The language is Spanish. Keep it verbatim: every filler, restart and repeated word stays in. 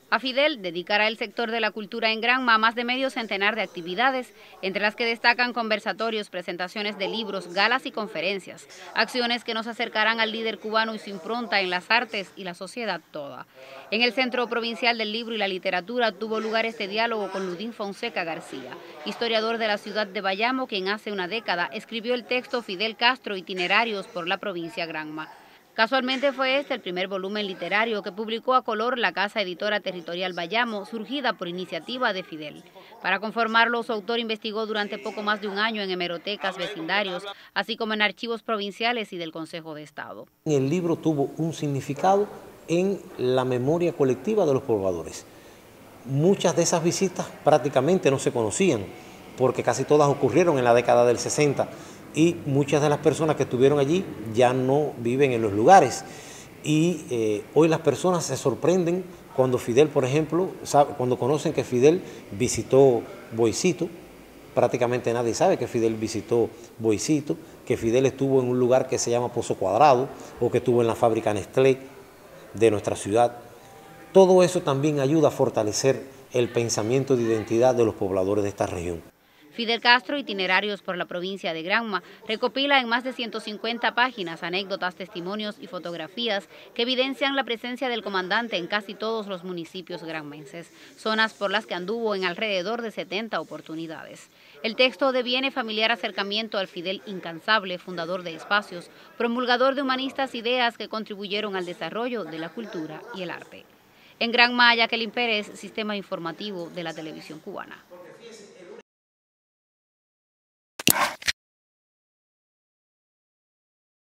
A Fidel dedicará el sector de la cultura en Granma más de medio centenar de actividades, entre las que destacan conversatorios, presentaciones de libros, galas y conferencias, acciones que nos acercarán al líder cubano y su impronta en las artes y la sociedad toda. En el Centro Provincial del Libro y la Literatura tuvo lugar este diálogo con Ludín Fonseca García, historiador de la ciudad de Bayamo, quien hace una década escribió el texto Fidel Castro, Itinerarios por la provincia Granma. Casualmente fue este el primer volumen literario que publicó a color la Casa Editora Territorial Bayamo, surgida por iniciativa de Fidel. Para conformarlo, su autor investigó durante poco más de un año en hemerotecas, vecindarios, así como en archivos provinciales y del Consejo de Estado. El libro tuvo un significado en la memoria colectiva de los pobladores. Muchas de esas visitas prácticamente no se conocían, porque casi todas ocurrieron en la década del sesenta, y muchas de las personas que estuvieron allí ya no viven en los lugares. Y eh, hoy las personas se sorprenden cuando Fidel, por ejemplo, sabe, cuando conocen que Fidel visitó Boicito. Prácticamente nadie sabe que Fidel visitó Boicito, que Fidel estuvo en un lugar que se llama Pozo Cuadrado, o que estuvo en la fábrica Nestlé de nuestra ciudad. Todo eso también ayuda a fortalecer el pensamiento de identidad de los pobladores de esta región. Fidel Castro, Itinerarios por la provincia de Granma, recopila en más de ciento cincuenta páginas anécdotas, testimonios y fotografías que evidencian la presencia del comandante en casi todos los municipios granmenses, zonas por las que anduvo en alrededor de setenta oportunidades. El texto deviene familiar acercamiento al Fidel incansable, fundador de espacios, promulgador de humanistas ideas que contribuyeron al desarrollo de la cultura y el arte. En Granma, Jacqueline Pérez, Sistema Informativo de la Televisión Cubana.